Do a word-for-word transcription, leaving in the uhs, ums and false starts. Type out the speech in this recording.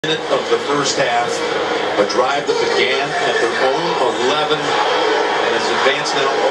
Minute of the first half, a drive that began at their own eleven and has advanced now